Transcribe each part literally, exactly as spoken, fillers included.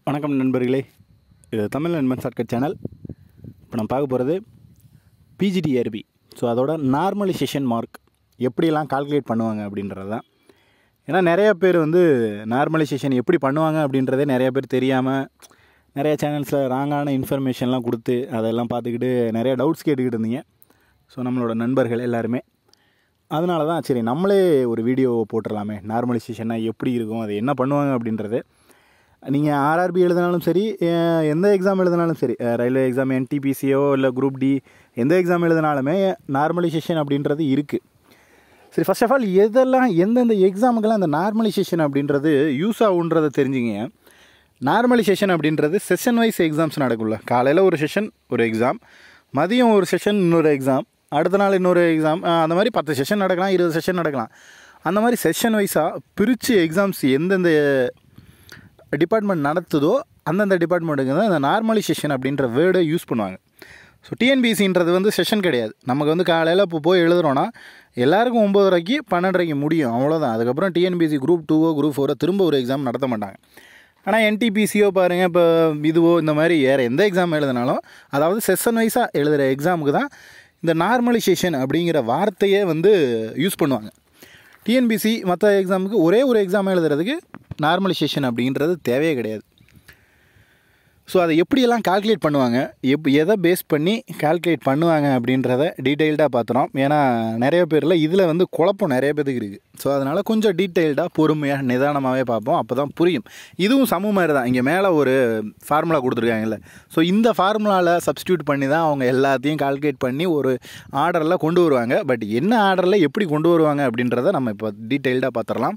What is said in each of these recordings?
வணக்கம் நண்பர்களே, இது தமிழ் நண்பன் ஷார்ட்கட் சேனல். இப்போ நம்ம பார்க்க போகிறது P G T R B. So அதோட நார்மலைசேஷன் மார்க் எப்படியெல்லாம் கால்குலேட் பண்ணுவாங்க அப்படின்றது தான். ஏன்னா நிறைய பேர் வந்து நார்மலைசேஷன் எப்படி பண்ணுவாங்க அப்படின்றதே நிறைய பேர் தெரியாமல் நிறைய சேனல்ஸில் ராங்கான இன்ஃபர்மேஷன்லாம் கொடுத்து அதெல்லாம் பார்த்துக்கிட்டு நிறைய டவுட்ஸ் கேட்டுக்கிட்டு இருந்தீங்க. ஸோ நம்மளோட நண்பர்கள் எல்லாருமே அதனால தான் சரி நம்மளே ஒரு வீடியோ போட்டுடலாமே, நார்மலைசேஷனாக எப்படி இருக்கும், அது என்ன பண்ணுவாங்க அப்படின்றது. நீங்கள் ஆர்ஆர்பி எழுதினாலும் சரி, எந்த எக்ஸாம் எழுதினாலும் சரி, ரயில்வே எக்ஸாம், என்டிபிசியோ இல்லை குரூப் டி, எந்த எக்ஸாம் எழுதினாலுமே நார்மலைசேஷன் அப்படின்றது இருக்குது. சரி, ஃபர்ஸ்ட் ஆஃப் ஆல் எதெல்லாம் எந்தெந்த எக்ஸாமுக்கெல்லாம் அந்த நார்மலைசேஷன் அப்படின்றது யூஸ் ஆகுன்றதை தெரிஞ்சுங்க. நார்மலைசேஷன் அப்படின்றது செஷன் வைஸ் எக்ஸாம்ஸ் நடக்கும்ல. காலையில் ஒரு செஷன் ஒரு எக்ஸாம், மதியம் ஒரு செஷன் இன்னொரு எக்ஸாம், அடுத்த நாள் இன்னொரு எக்ஸாம், அந்த மாதிரி பத்து செஷன் நடக்கலாம், இருபது செஷன் நடக்கலாம். அந்த மாதிரி செஷன் வைஸாக பிரித்து எக்ஸாம்ஸ் எந்தெந்த டிபார்ட்மெண்ட் நடத்துதோ அந்தந்த டிபார்ட்மெண்ட்டுக்கு தான் இந்த நார்மலைசேஷன் அப்படின்ற வேர்டை யூஸ் பண்ணுவாங்க. ஸோ டிஎன்பிசின்றது வந்து செஷன் கிடையாது. நமக்கு வந்து காலையில் இப்போ போய் எழுதுகிறோன்னா எல்லாருக்கும் ஒம்பதரைக்கு பன்னெண்டரைக்கு முடியும், அவ்வளோதான். அதுக்கப்புறம் டிஎன்பிசி குரூப் டூவோ குரூப் ஃபோரோ திரும்ப ஒரு எக்ஸாம் நடத்த மாட்டாங்க. ஆனால் என்டிபிசியோ பாருங்கள், இப்போ இதுவோ இந்த மாதிரி வேறு எந்த எக்ஸாம் எழுதினாலும் அதாவது செஷன் வைஸாக எழுதுகிற எக்ஸாமுக்கு தான் இந்த நார்மலைசேஷன் அப்படிங்கிற வார்த்தையே வந்து யூஸ் பண்ணுவாங்க. டிஎன்பிசி மற்ற எக்ஸாமுக்கு ஒரே ஒரு எக்ஸாம் எழுதுறதுக்கு நார்மலைசேஷன் அப்படின்றது தேவையே கிடையாது. ஸோ அதை எப்படியெல்லாம் கால்குலேட் பண்ணுவாங்க, எப் எதை பேஸ் பண்ணி கால்குலேட் பண்ணுவாங்க அப்படின்றத டீட்டெயில்டாக பார்த்துறோம். ஏன்னா நிறைய பேரில் இதில் வந்து குழப்பம் நிறைய பேருக்கு இருக்குது. ஸோ அதனால் கொஞ்சம் டீட்டெயில்டாக பொறுமையாக நிதானமாகவே பார்ப்போம், அப்போ தான் புரியும். இதுவும் சம மாதிரி தான். இங்கே மேலே ஒரு ஃபார்முலா கொடுத்துருக்காங்கல்ல, ஸோ இந்த ஃபார்முலாவில் சப்ஸ்டியூட் பண்ணி தான் அவங்க எல்லாத்தையும் கால்குலேட் பண்ணி ஒரு ஆர்டரில் கொண்டு வருவாங்க. பட் என்ன ஆர்டரில் எப்படி கொண்டு வருவாங்க அப்படின்றத நம்ம இப்போ டீட்டெயில்டாக பார்த்துடலாம்.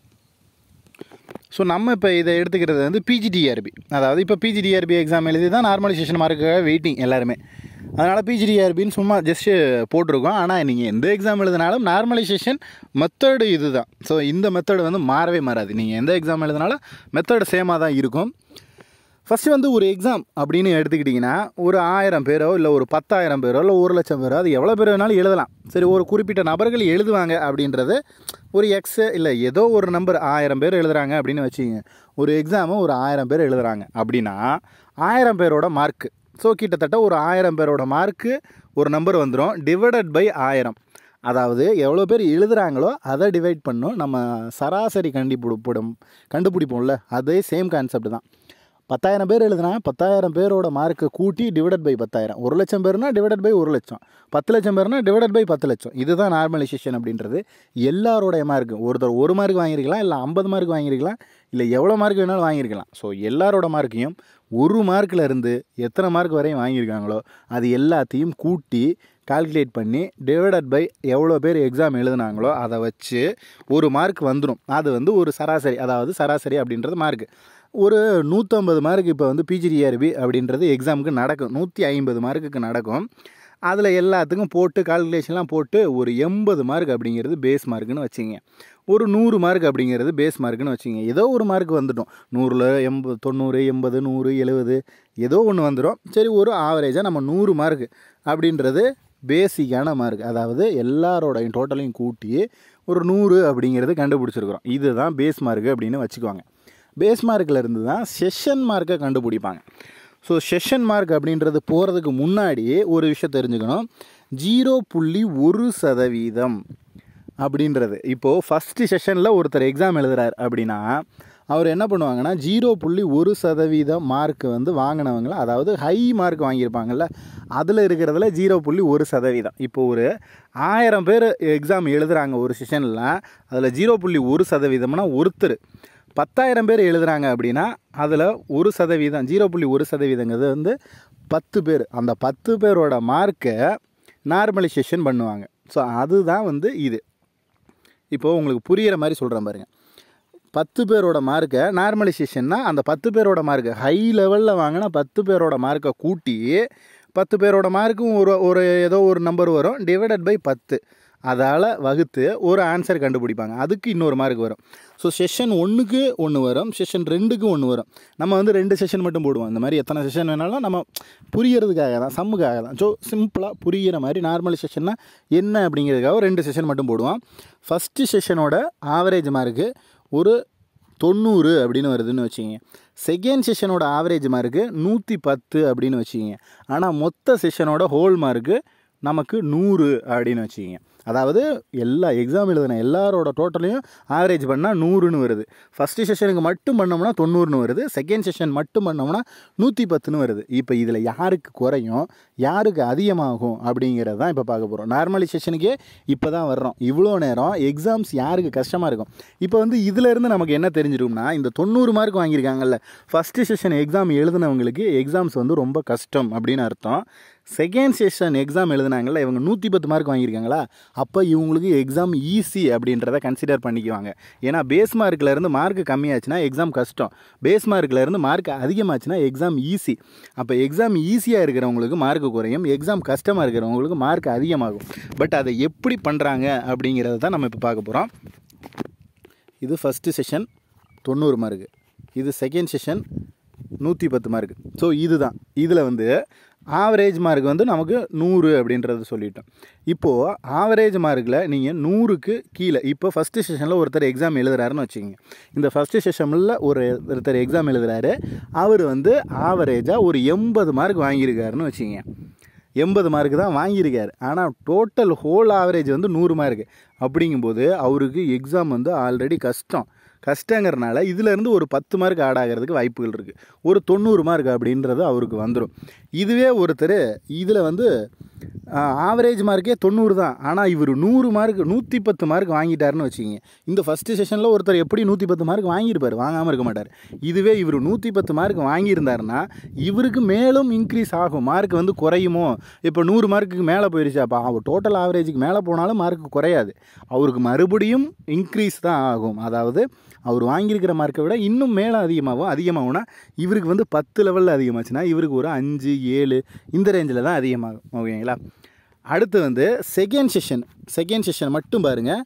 ஸோ நம்ம இப்போ இதை எடுத்துக்கிறது வந்து P G T R B. அதாவது இப்போ P G T R B exam எழுதி தான் நார்மலைசேஷன் மார்க்காக வெயிட்டிங் எல்லாருமே. அதனால் P G T R Bன்னு சும்மா ஜஸ்ட்டு போட்டிருக்கோம். ஆனால் நீங்கள் எந்த எக்ஸாம் எழுதினாலும் நார்மலைசேஷன் மெத்தடு இது தான். ஸோ இந்த மெத்தடு வந்து மாறவே மாறாது. நீங்கள் எந்த எக்ஸாம் எழுதினாலும் மெத்தடு சேமாக தான் இருக்கும். ஃபஸ்ட்டு வந்து ஒரு எக்ஸாம் அப்படின்னு எடுத்துக்கிட்டிங்கன்னா ஒரு ஆயிரம் பேரோ இல்லை ஒரு பத்தாயிரம் பேரோ இல்லை ஒரு லட்சம் பேரோ, அது எவ்வளோ பேர் வேணாலும் எழுதலாம். சரி, ஒரு குறிப்பிட்ட நபர்கள் எழுதுவாங்க அப்படின்றது ஒரு எக்ஸு இல்லை ஏதோ ஒரு நம்பர் ஆயிரம் பேர் எழுதுகிறாங்க அப்படின்னு வச்சுக்கிங்க. ஒரு எக்ஸாமு ஒரு ஆயிரம் பேர் எழுதுகிறாங்க அப்படின்னா ஆயிரம் பேரோட மார்க்கு. ஸோ கிட்டத்தட்ட ஒரு ஆயிரம் பேரோட மார்க்கு ஒரு நம்பர் வந்துடும், டிவைடட் பை ஆயிரம். அதாவது எவ்வளோ பேர் எழுதுகிறாங்களோ அதை டிவைட் பண்ணோம். நம்ம சராசரி கண்டுபிடிப்போம் கண்டுபிடிப்போம்ல, அதே சேம் கான்செப்ட் தான். பத்தாயிரம் பேர் எழுதுனா பத்தாயிரம் பேரோட மார்க்கை கூட்டி டிவைடட் பை பத்தாயிரம். ஒரு லட்சம் பேர்னா டிவைடட் பை ஒரு லட்சம், பத்து லட்சம் பேர்னா டிவைடட் பை பத்து லட்சம். இதுதான் நார்மலைசேஷன் அப்படின்றது. எல்லாரோடைய மார்க்கு, ஒருத்தர் ஒரு மார்க் வாங்கியிருக்கலாம், இல்லை ஐம்பது மார்க் வாங்கியிருக்கலாம், இல்லை எவ்வளோ மார்க் வேணாலும் வாங்கியிருக்கலாம். ஸோ எல்லாரோட மார்க்கையும் ஒரு மார்க்கில் இருந்து எத்தனை மார்க் வரையும் வாங்கியிருக்காங்களோ அது எல்லாத்தையும் கூட்டி கால்குலேட் பண்ணி டிவைடட் பை எவ்வளோ பேர் எக்ஸாம் எழுதுனாங்களோ அதை வச்சு ஒரு மார்க் வந்துடும். அது வந்து ஒரு சராசரி, அதாவது சராசரி அப்படின்றது மார்க்கு. ஒரு நூற்றம்பது மார்க் இப்போ வந்து P G T R B அப்படின்றது எக்ஸாமுக்கு நடக்கும், நூற்றி ஐம்பது மார்க்குக்கு நடக்கும். அதில் எல்லாத்துக்கும் போட்டு கால்குலேஷன்லாம் போட்டு ஒரு எண்பது மார்க் அப்படிங்கிறது பேஸ் மார்க்குன்னு வச்சுங்க. ஒரு நூறு மார்க் அப்படிங்கிறது பேஸ் மார்க்குன்னு வச்சுங்க. ஏதோ ஒரு மார்க் வந்துடும், நூறில் எண்பது தொண்ணூறு எண்பது நூறு எழுபது ஏதோ ஒன்று வந்துடும். சரி, ஒரு ஆவரேஜாக நம்ம நூறு மார்க் அப்படின்றது பேசிக்கான மார்க். அதாவது எல்லாரோடையும் டோட்டலையும் கூட்டி ஒரு நூறு அப்படிங்கிறது கண்டுபிடிச்சிருக்கிறோம். இதுதான் பேஸ் மார்க்கு அப்படின்னு வச்சுக்குவாங்க. பேஸ் மார்க்கில் இருந்து தான் செஷன் மார்க்கை கண்டுபிடிப்பாங்க. ஸோ செஷன் மார்க் அப்படின்றது போகிறதுக்கு முன்னாடி ஒரு விஷயம் தெரிஞ்சுக்கணும். ஜீரோ புள்ளி ஒரு சதவீதம் அப்படின்றது, இப்போது ஃபஸ்ட்டு செஷனில் ஒருத்தர் எக்ஸாம் எழுதுகிறார் அப்படின்னா அவர் என்ன பண்ணுவாங்கன்னா ஜீரோ புள்ளி ஒரு சதவீதம் மார்க் வந்து வாங்கினவங்கள, அதாவது ஹை மார்க் வாங்கியிருப்பாங்கள்ல, அதில் இருக்கிறதுல ஜீரோ புள்ளி ஒரு சதவீதம். இப்போ ஒரு ஆயிரம் பேர் எக்ஸாம் எழுதுகிறாங்க ஒரு செஷனில், அதில் ஜீரோ புள்ளி ஒரு சதவீதம்னா ஒருத்தர். பத்தாயிரம் பேர் எழுதுகிறாங்க அப்படின்னா அதில் ஒரு சதவீதம், ஜீரோ புள்ளி ஒரு சதவீதங்கிறது வந்து பத்து பேர். அந்த பத்து பேரோட மார்க்கை நார்மலைசேஷன் பண்ணுவாங்க. ஸோ அதுதான் வந்து இது. இப்போது உங்களுக்கு புரிகிற மாதிரி சொல்கிறேன் பாருங்கள். பத்து பேரோட மார்க்கை நார்மலைசேஷன்னா அந்த பத்து பேரோட மார்க்கு ஹை லெவலில் வாங்கினா பத்து பேரோட மார்க்கை கூட்டி பத்து பேரோட மார்க்கும் ஒரு ஒரு ஏதோ ஒரு நம்பர் வரும், டிவைடட் பை பத்து, அதால் வகுத்து ஒரு ஆன்சர் கண்டுபிடிப்பாங்க. அதுக்கு இன்னொரு மார்க் வரும். ஸோ செஷன் ஒன்றுக்கு ஒன்று வரும், செஷன் ரெண்டுக்கு ஒன்று வரும். நம்ம வந்து ரெண்டு செஷன் மட்டும் போடுவோம். இந்த மாதிரி எத்தனை செஷன் வேணாலும் நம்ம புரியறதுக்காக தான், சம்முக்காக தான். ஸோ சிம்பிளாக புரிகிற மாதிரி நார்மலைசேஷன்னா என்ன அப்படிங்கிறதுக்காக ரெண்டு செஷன் மட்டும் போடுவோம். ஃபஸ்ட்டு செஷனோட ஆவரேஜ் மார்க்கு ஒரு தொண்ணூறு அப்படின்னு வருதுன்னு வச்சுக்கிங்க. செகண்ட் செஷனோட ஆவரேஜ் மார்க்கு நூற்றி பத்து அப்படின்னு வச்சுக்கிங்க. ஆனால் மொத்த செஷனோட ஹோல் மார்க்கு நமக்கு நூறு அப்படின்னு வச்சுக்கிங்க. அதாவது எல்லா எக்ஸாம் எழுதின எல்லாரோட டோட்டலையும் ஆவரேஜ் பண்ணால் நூறுன்னு வருது. ஃபஸ்ட்டு செஷனுக்கு மட்டும் பண்ணோம்னா தொண்ணூறுன்னு வருது. செகண்ட் செஷன் மட்டும் பண்ணோம்னா நூற்றி பத்துன்னு வருது. இப்போ இதில் யாருக்கு குறையும் யாருக்கு அதிகமாகும் அப்படிங்கிறது தான் இப்போ பார்க்க போகிறோம். நார்மலைசேஷனுக்கே இப்போ தான் வர்றோம். இவ்வளோ நேரம் எக்ஸாம்ஸ் யாருக்கு கஷ்டமாக இருக்கும். இப்போ வந்து இதிலேருந்து நமக்கு என்ன தெரிஞ்சிடும்னா, இந்த தொண்ணூறு மார்க் வாங்கியிருக்காங்கல்ல, ஃபஸ்ட்டு செஷன் எக்ஸாம் எழுதினவங்களுக்கு எக்ஸாம்ஸ் வந்து ரொம்ப கஷ்டம் அப்படின்னு அர்த்தம். செகண்ட் செஷன் எக்ஸாம் எழுதினாங்கல்ல, இவங்க நூற்றி பத்து மார்க் வாங்கியிருக்காங்களா, அப்போ இவங்களுக்கு எக்ஸாம் ஈஸி அப்படின்றத கன்சிடர் பண்ணிக்குவாங்க. ஏன்னா பேஸ் மார்க்லேருந்து மார்க் கம்மியாச்சுன்னா எக்ஸாம் கஷ்டம், பேஸ் மார்க்லேருந்து மார்க் அதிகமாச்சுன்னா எக்ஸாம் ஈஸி. அப்போ எக்ஸாம் ஈஸியாக இருக்கிறவங்களுக்கு மார்க் குறையும், எக்ஸாம் கஷ்டமாக இருக்கிறவங்களுக்கு மார்க் அதிகமாகும். பட் அதை எப்படி பண்ணுறாங்க அப்படிங்கிறத தான் நம்ம இப்போ பார்க்க போகிறோம். இது ஃபஸ்ட்டு செஷன் தொண்ணூறு மார்க்கு, இது செகண்ட் செஷன் நூற்றி பத்து மார்க்கு. ஸோ இதுதான் இதில் வந்து ஆவரேஜ் மார்க் வந்து நமக்கு நூறு அப்படின்றது சொல்லிட்டோம். இப்போது ஆவரேஜ் மார்க்கில் நீங்கள் நூறுக்கு கீழே, இப்போ ஃபஸ்ட்டு செஷனில் ஒருத்தர் எக்ஸாம் எழுதுறாருன்னு வச்சுக்கோங்க. இந்த ஃபஸ்ட்டு செஷனில் ஒரு ஒருத்தர் எக்ஸாம் எழுதுறாரு, அவர் வந்து ஆவரேஜாக ஒரு எண்பது மார்க் வாங்கியிருக்காருன்னு வச்சுக்கோங்க. எண்பது மார்க்கு தான் வாங்கியிருக்காரு. ஆனால் டோட்டல் ஹோல் ஆவரேஜ் வந்து நூறு மார்க்கு. அப்படிங்கும்போது அவருக்கு எக்ஸாம் வந்து ஆல்ரெடி கஷ்டம். கஷ்டங்கிறனால இதிலேருந்து ஒரு பத்து மார்க் ஆட் ஆகிறதுக்கு வாய்ப்புகள் இருக்குது. ஒரு தொண்ணூறு மார்க் அப்படின்றது அவருக்கு வந்துடும். இதுவே ஒருத்தர் இதில் வந்து ஆவரேஜ் மார்க்கே தொண்ணூறு தான், ஆனால் இவர் நூறு மார்க் நூற்றி பத்து மார்க் வாங்கிட்டாருன்னு வச்சுக்கிங்க. இந்த ஃபஸ்ட்டு செஷனில் ஒருத்தர் எப்படி நூற்றி பத்து மார்க் வாங்கியிருப்பார், வாங்காமல் இருக்க மாட்டார். இதுவே இவர் நூற்றி பத்து மார்க் வாங்கியிருந்தாருன்னா இவருக்கு மேலும் இன்க்ரீஸ் ஆகும், மார்க் வந்து குறையுமோ. இப்போ நூறு மார்க்குக்கு மேலே போயிடுச்சு, அப்போ அவர் டோட்டல் ஆவரேஜுக்கு மேலே போனாலும் மார்க் குறையாது, அவருக்கு மறுபடியும் இன்க்ரீஸ் தான் ஆகும். அதாவது அவர் வாங்கியிருக்கிற மார்க்கை விட இன்னும் மேலே அதிகமாகும். அதிகமாகும்னா இவருக்கு வந்து பத்து லெவலில் அதிகமாச்சுன்னா இவருக்கு ஒரு அஞ்சு ஏழு இந்த ரேஞ்சில் தான் அதிகமாகும். ஓகேங்களா. அடுத்து வந்து செகண்ட் செஷன் செகண்ட் செஷன் மட்டும் பாருங்கள்.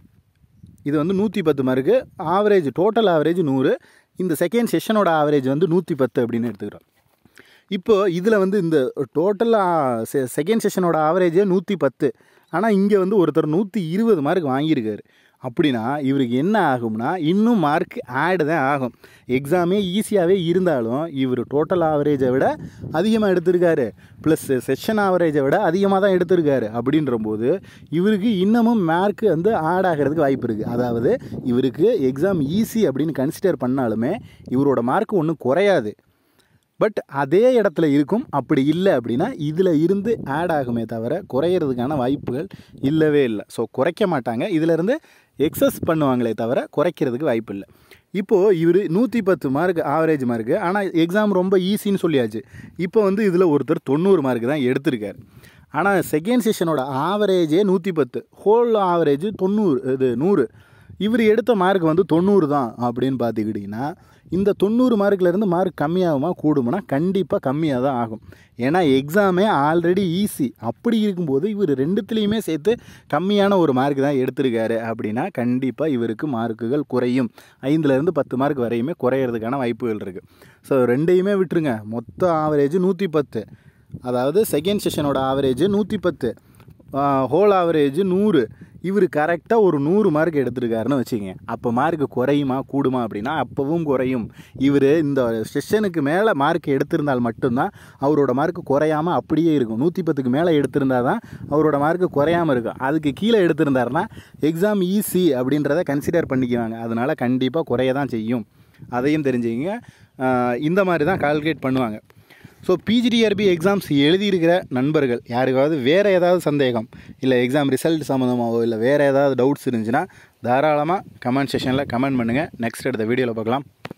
இது வந்து நூற்றி பத்து மார்க்கு, ஆவரேஜ் டோட்டல் ஆவரேஜ் நூறு, இந்த செகண்ட் செஷனோட ஆவரேஜ் வந்து நூற்றி பத்து அப்படின்னு எடுத்துக்கிறோம். இப்போது இதில் வந்து இந்த டோட்டலாக செ செகண்ட் செஷனோட ஆவரேஜே நூற்றி பத்து, ஆனால் இங்கே வந்து ஒருத்தர் நூற்றி இருபது மார்க் வாங்கியிருக்காரு. அப்படின்னா இவருக்கு என்ன ஆகும்னா இன்னும் மார்க் ஆடு தான் ஆகும். எக்ஸாமே ஈஸியாகவே இருந்தாலும் இவர் டோட்டல் ஆவரேஜை விட அதிகமாக எடுத்திருக்காரு, ப்ளஸ் செஷன் ஆவரேஜை விட அதிகமாக தான் எடுத்திருக்காரு. அப்படின்றபோது இவருக்கு இன்னமும் மார்க் வந்து ஆட் ஆகிறதுக்கு வாய்ப்பு இருக்குது. அதாவது இவருக்கு எக்ஸாம் ஈஸி அப்படின்னு கன்சிடர் பண்ணாலுமே இவரோட மார்க் ஒன்றும் குறையாது, பட் அதே இடத்துல இருக்கும். அப்படி இல்லை அப்படின்னா இதில் இருந்து ஆட் ஆகுமே தவிர குறையிறதுக்கான வாய்ப்புகள் இல்லவே இல்லை. ஸோ குறைக்க மாட்டாங்க, இதிலேருந்து எக்ஸஸ் பண்ணுவாங்களே தவிர குறைக்கிறதுக்கு வாய்ப்பு இல்லை. இப்போது இவர் நூற்றி பத்து மார்க் ஆவரேஜ் மார்க்கு, ஆனால் எக்ஸாம் ரொம்ப ஈஸின்னு சொல்லியாச்சு. இப்போ வந்து இதில் ஒருத்தர் தொண்ணூறு மார்க்கு தான் எடுத்திருக்காரு. ஆனால் செகண்ட் செஷனோட ஆவரேஜே நூற்றி பத்து, ஹோல் ஆவரேஜ் தொண்ணூறு, இது நூறு, இவர் எடுத்த மார்க் வந்து தொண்ணூறு தான் அப்படின்னு பார்த்துக்கிட்டிங்கன்னா இந்த தொண்ணூறு மார்க்லேருந்து மார்க் கம்மியாகுமா கூடுமானா கண்டிப்பாக கம்மியாக தான் ஆகும். ஏன்னா எக்ஸாமே ஆல்ரெடி ஈஸி. அப்படி இருக்கும்போது இவர் ரெண்டுத்துலேயுமே சேர்த்து கம்மியான ஒரு மார்க் தான் எடுத்திருக்காரு அப்படின்னா கண்டிப்பாக இவருக்கு மார்க்குகள் குறையும். ஐந்துலேருந்து பத்து மார்க் வரையுமே குறையிறதுக்கான வாய்ப்புகள் இருக்குது. ஸோ ரெண்டையுமே விட்டுருங்க. மொத்த ஆவரேஜ் நூற்றி பத்து, அதாவது செகண்ட் செஷனோட ஆவரேஜ் நூற்றி பத்து, ஹோல் ஆவரேஜ் நூறு, இவர் கரெக்டாக ஒரு நூறு மார்க் எடுத்திருக்காருன்னு வச்சுக்கோங்க. அப்போ மார்க் குறையுமா கூடுமா அப்படின்னா அப்போவும் குறையும். இவர் இந்த செஷனுக்கு மேலே மார்க் எடுத்திருந்தால் மட்டும்தான் அவரோட மார்க் குறையாமல் அப்படியே இருக்கும். நூற்றி பத்துக்கு மேலே எடுத்திருந்தால் தான் அவரோட மார்க் குறையாமல் இருக்கும். அதுக்கு கீழே எடுத்திருந்தாருன்னா எக்ஸாம் ஈஸி அப்படின்றத கன்சிடர் பண்ணிக்குவாங்க. அதனால் கண்டிப்பாக குறைய தான் செய்யும். அதையும் தெரிஞ்சுக்கிங்க. இந்த மாதிரி தான் கால்குலேட் பண்ணுவாங்க. ஸோ பிஜிடிஆர்பி எக்ஸாம்ஸ் எழுதியிருக்கிற நண்பர்கள் யாருக்காவது வேறு ஏதாவது சந்தேகம் இல்லை எக்ஸாம் ரிசல்ட் சம்மந்தமாகவோ இல்லை வேறு ஏதாவது டவுட்ஸ் இருந்துச்சுன்னா தாராளமாக கமெண்ட் செக்ஷனில் கமெண்ட் பண்ணுங்கள். நெக்ஸ்ட் எடுத்த வீடியோவில் பார்க்கலாம்.